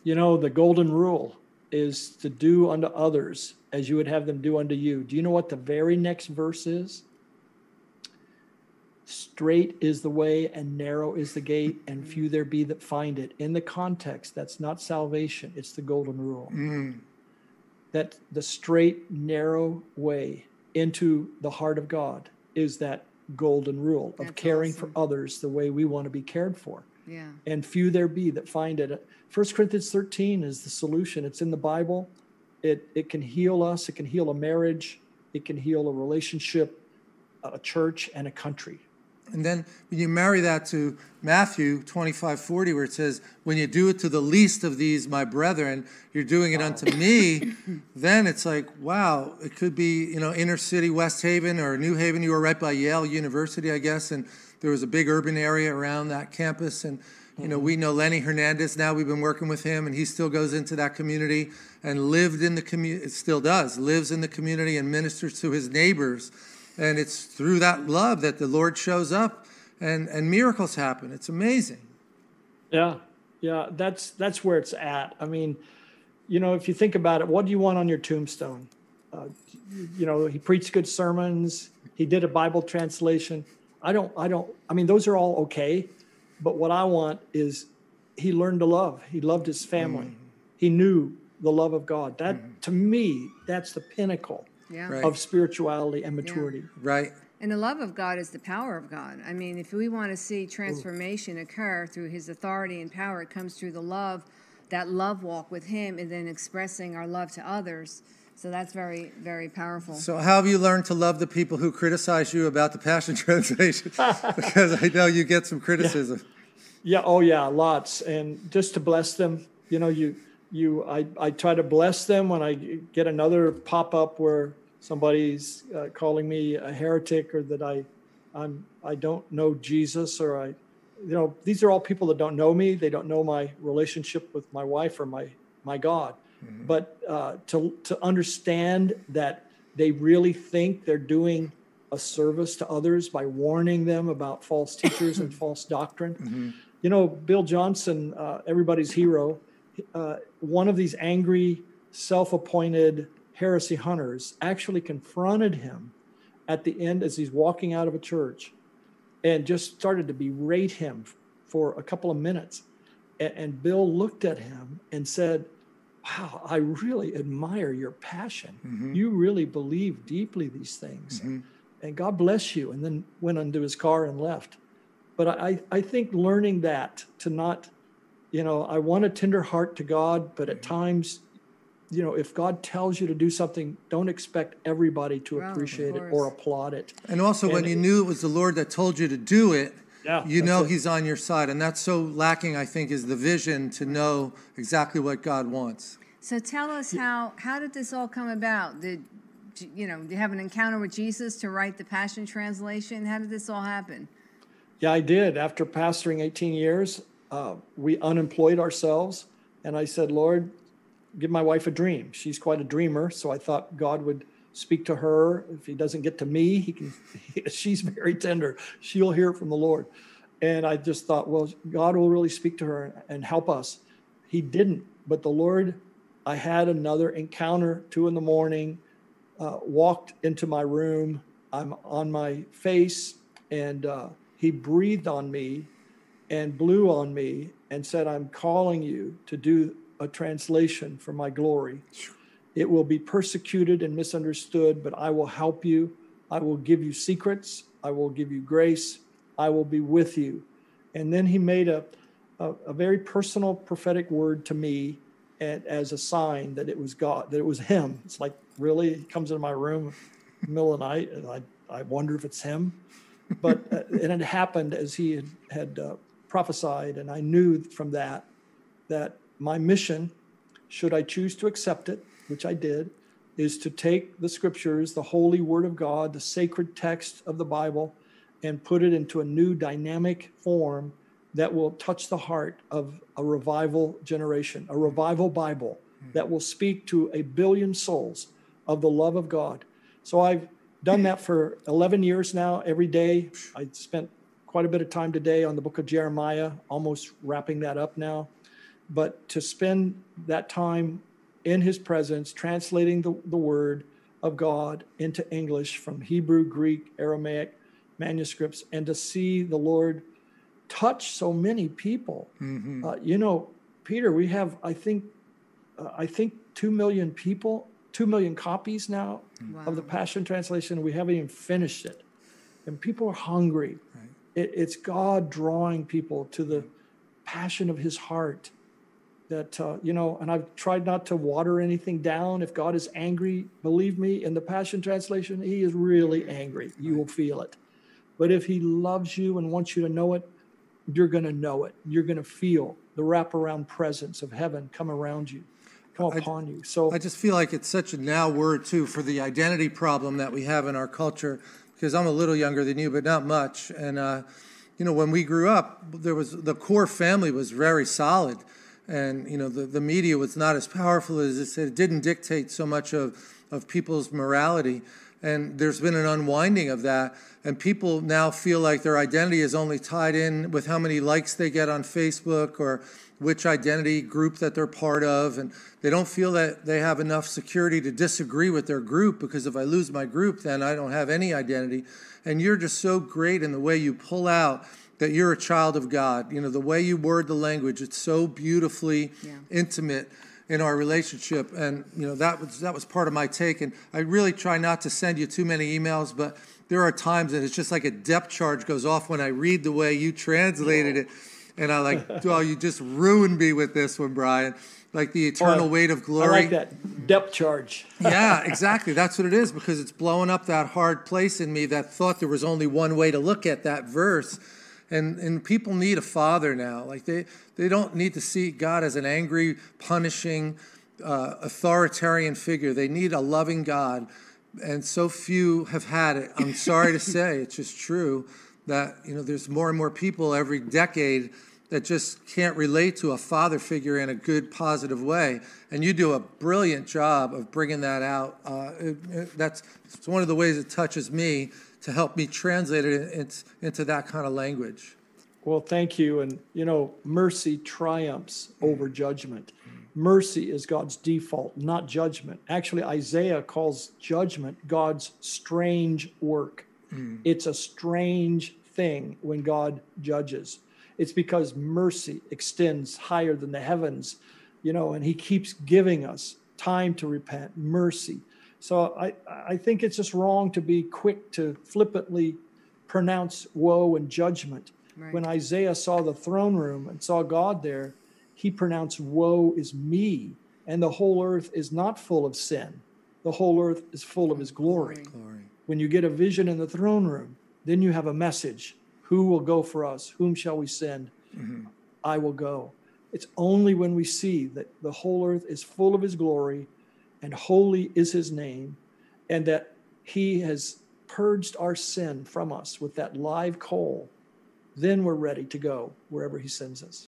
You know, the golden rule is to do unto others as you would have them do unto you. Do you know what the very next verse is? Straight is the way and narrow is the gate, and few there be that find it. In the context, that's not salvation, it's the golden rule. That the straight, narrow way into the heart of God is that golden rule of caring for others the way we want to be cared for. Yeah. And few there be that find it. 1 Corinthians 13 is the solution. It's in the Bible. It can heal us. It can heal a marriage. It can heal a relationship, a church, and a country. And then when you marry that to Matthew 25:40, where it says, when you do it to the least of these, my brethren, you're doing it unto me, then it's like, wow, it could be, inner city, West Haven or New Haven. You were right by Yale University, I guess, and there was a big urban area around that campus. And, we know Lenny Hernandez now. We've been working with him, and he still goes into that community and lived in the community, still does, lives in the community and ministers to his neighbors. And it's through that love that the Lord shows up and miracles happen. It's amazing. Yeah, that's where it's at. I mean, if you think about it, what do you want on your tombstone? He preached good sermons. He did a Bible translation. I mean, those are all okay. But what I want is he learned to love. He loved his family. He knew the love of God. That, to me, that's the pinnacle. Yeah. Right. Of spirituality and maturity. Yeah. Right. And the love of God is the power of God. I mean, if we want to see transformation occur through his authority and power, it comes through the love, that love walk with him, and then expressing our love to others. So that's very, very powerful. So how have you learned to love the people who criticize you about the Passion Translation? Because I know you get some criticism. Yeah, lots. And just to bless them, I try to bless them when I get another pop-up where somebody's calling me a heretic or that I don't know Jesus, or these are all people that don't know me. They don't know my relationship with my wife or my God. Mm-hmm. But to understand that they really think they're doing a service to others by warning them about false teachers and false doctrine. Mm-hmm. Bill Johnson, everybody's hero, one of these angry, self-appointed heresy hunters actually confronted him at the end as he's walking out of a church and just started to berate him for a couple of minutes. And Bill looked at him and said, wow, I really admire your passion. Mm-hmm. You really believe deeply these things. Mm-hmm. And God bless you. And then went into his car and left. But I think learning that to not, I want a tender heart to God, but at times, if God tells you to do something, don't expect everybody to appreciate it or applaud it. And also when you knew it was the Lord that told you to do it, he's on your side. And that's so lacking, I think, is the vision to know exactly what God wants. So tell us how did this all come about? Did you have an encounter with Jesus to write the Passion Translation? How did this all happen? Yeah, I did. After pastoring 18 years, we unemployed ourselves. And I said, Lord, give my wife a dream. She's quite a dreamer. So I thought God would speak to her. If he doesn't get to me, she's very tender. She'll hear it from the Lord. And I just thought, well, God will really speak to her and help us. He didn't. But the Lord, I had another encounter, 2 a.m, walked into my room. I'm on my face, and he breathed on me and blew on me and said, I'm calling you to do a translation for my glory. It will be persecuted and misunderstood, but I will help you. I will give you secrets. I will give you grace. I will be with you. And then he made a very personal prophetic word to me as a sign that it was God, that it was him. It's like, really? He comes into my room in the middle of the night, and I wonder if it's him. But and it happened as he had prophesied, and I knew from that my mission, should I choose to accept it, which I did, is to take the scriptures, the holy word of God, the sacred text of the Bible, and put it into a new dynamic form that will touch the heart of a revival generation, a revival Bible that will speak to 1 billion souls of the love of God. So I've done that for 11 years now, every day. I spent quite a bit of time today on the book of Jeremiah, almost wrapping that up now. but to spend that time in his presence, translating the word of God into English from Hebrew, Greek, Aramaic manuscripts, and to see the Lord touch so many people. Peter, we have, I think 2 million people, 2 million copies now of the Passion Translation. We haven't even finished it. And people are hungry. Right. It's God drawing people to the passion of his heart. That, and I've tried not to water anything down. If God is angry, believe me, in the Passion Translation, he is really angry. You will feel it. But if he loves you and wants you to know it, you're going to know it. You're going to feel the wraparound presence of heaven come around you, come upon you. So I just feel like it's such a now word, too, for the identity problem that we have in our culture, because I'm a little younger than you, but not much. And, when we grew up, the core family was very solid. And, the media was not as powerful as it said. It didn't dictate so much of people's morality. And there's been an unwinding of that. And people now feel like their identity is only tied in with how many likes they get on Facebook or which identity group that they're part of. And they don't feel that they have enough security to disagree with their group, because if I lose my group, then I don't have any identity. And you're just so great in the way you pull out that you're a child of God. The way you word the language, it's so beautifully intimate in our relationship. And, that was part of my take. And I really try not to send you too many emails, but there are times that it's just like a depth charge goes off when I read the way you translated it. And I you just ruined me with this one, Brian. Like the eternal weight of glory. I like that depth charge. Yeah, exactly. That's what it is, because it's blowing up that hard place in me that thought there was only one way to look at that verse. And people need a father now. Like they don't need to see God as an angry, punishing, authoritarian figure. They need a loving God. And so few have had it. I'm sorry to say, it's just true that, there's more and more people every decade that just can't relate to a father figure in a good, positive way. And you do a brilliant job of bringing that out. It's one of the ways it touches me, to help me translate it into that kind of language. Well, thank you. And, mercy triumphs over judgment. Mercy is God's default, not judgment. Actually, Isaiah calls judgment God's strange work. It's a strange thing when God judges. It's because mercy extends higher than the heavens, and he keeps giving us time to repent, mercy. So I think it's just wrong to be quick to flippantly pronounce woe and judgment. Right. When Isaiah saw the throne room and saw God there, he pronounced, woe is me, and the whole earth is not full of sin. The whole earth is full of his glory. When you get a vision in the throne room, then you have a message. Who will go for us? Whom shall we send? I will go. It's only when we see that the whole earth is full of his glory and holy is his name, and that he has purged our sin from us with that live coal, then we're ready to go wherever he sends us.